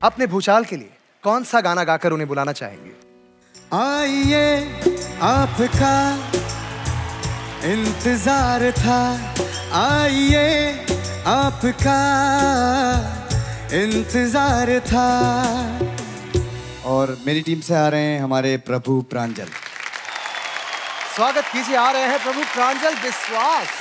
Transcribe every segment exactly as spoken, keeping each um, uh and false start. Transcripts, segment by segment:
अपने भूचाल के लिए कौन सा गाना गाकर उन्हें बुलाना चाहेंगे? आइए आपका इंतजार था, आइए आपका इंतजार था। और मेरी टीम से आ रहे हैं हमारे प्रभु प्रांजल। स्वागत कीजिए, आ रहे हैं प्रभु प्रांजल विश्वास।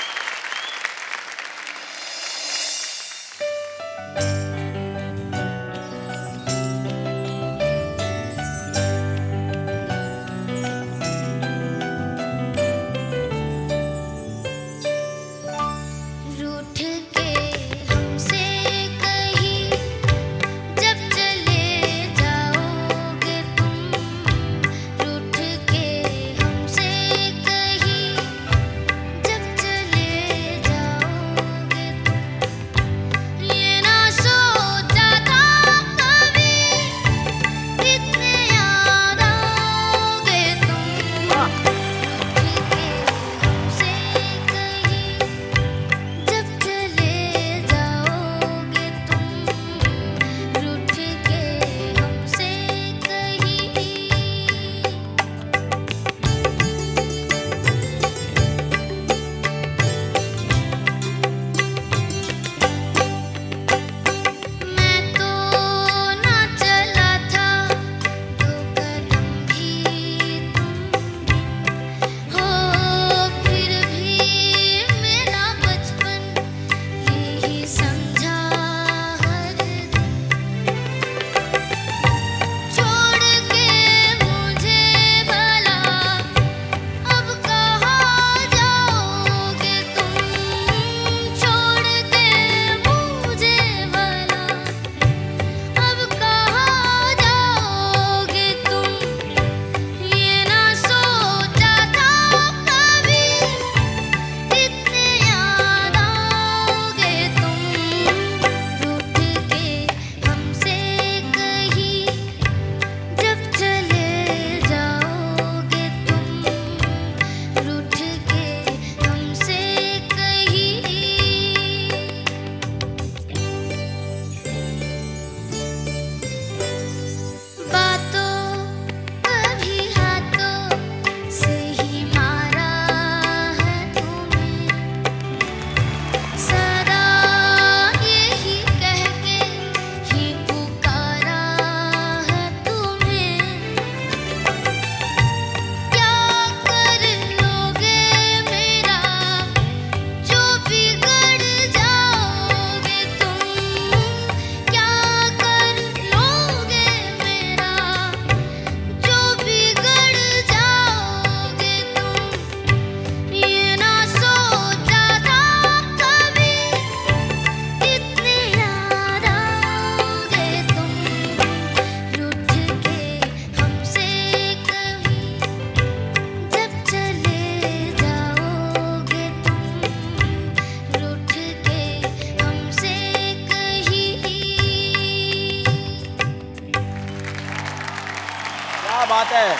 बात है,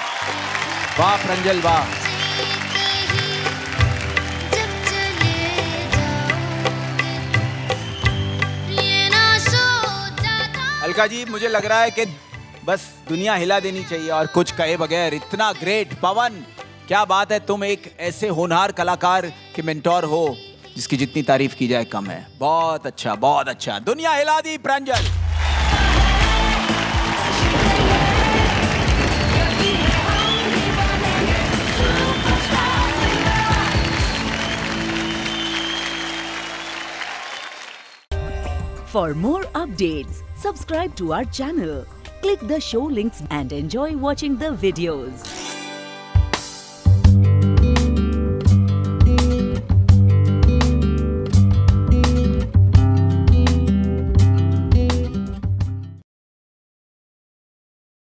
वाह प्रंजल वाह। अलका जी, मुझे लग रहा है कि बस दुनिया हिला देनी चाहिए और कुछ कहे बगैर। इतना ग्रेट। पवन, क्या बात है, तुम एक ऐसे होनहार कलाकार के मेंटोर हो जिसकी जितनी तारीफ की जाए कम है। बहुत अच्छा, बहुत अच्छा, दुनिया हिला दी Pranjal. For more updates, subscribe to our channel, click the show links and enjoy watching the videos.